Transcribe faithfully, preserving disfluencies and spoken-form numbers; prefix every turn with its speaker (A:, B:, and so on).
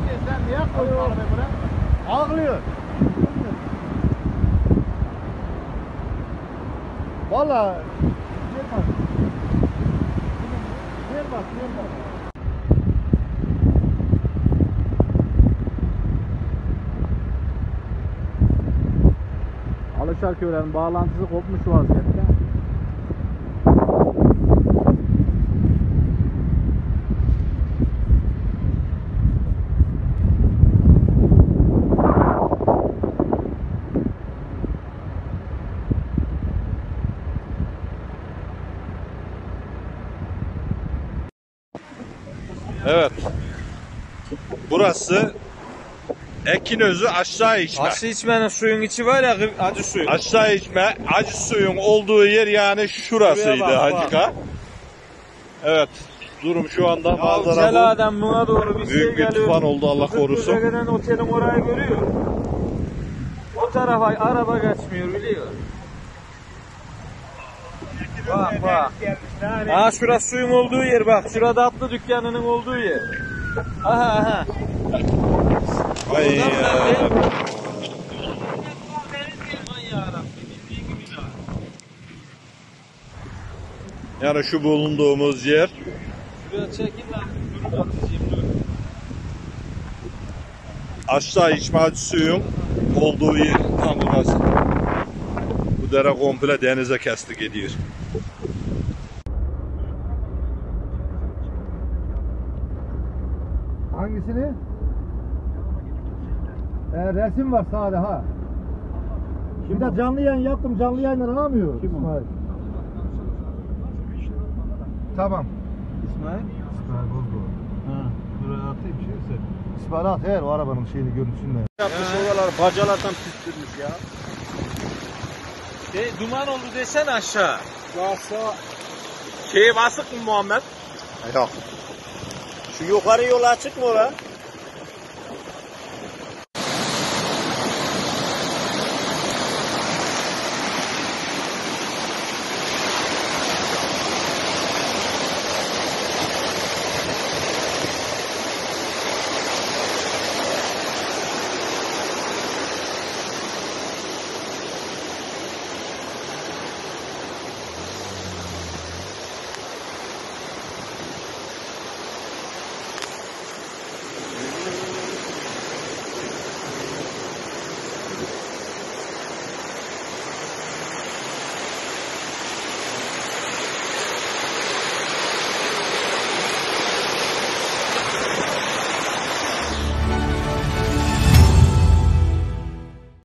A: Sen niye koydun arabayı buraya? Ağlıyor. Valla. Gel bak. Gel bak, gel bak. Alışarköy'lerin bağlantısı kopmuş vaziyette.
B: Evet. Burası Ekinözü aşağı içme.
C: Aşağı içmenin suyun içi var ya, acı suyu.
B: Aşağı içme, acı suyun olduğu yer yani şurasıydı Hacıka. Evet. Durum şu anda manzara bu.
C: Celaden buna doğru bir
B: Büyük
C: şey
B: bir
C: geliyor.
B: tufan oldu, Allah korusun.
C: Kızılcık'ın otelin orayı görüyor. O tarafa araba geçmiyor, biliyor. Bak bak. Ha, şurası suyun olduğu yer bak. Şurada atlı dükkanının olduğu yer. Aha aha.
B: Ay ya. Yani şu bulunduğumuz yer.
C: Şuraya çekin lan. Dur atacağım dur.
B: Aşağı içme acı suyun olduğu yer tam burası. Bu dere komple denize kestik ediyor.
A: Hangisini? Ee, resim var sağda ha. Bir de canlı yayın yaptım, canlı yayından alamıyorum. Kim o? Tamam.
C: İsmail.
A: İsmail Bozdoğan.
C: Ha. Buraya atayım şeyse.
A: İsmail at her o arabanın şeyini görüntüsünde.
B: Yapmış oralar bacalardan püstürmüş ya.
C: De, duman oldu desene aşağı.
B: Aşağı. Şeye basık mı Muhammed?
A: Yok.
B: Şu yukarı yola açık mı ora?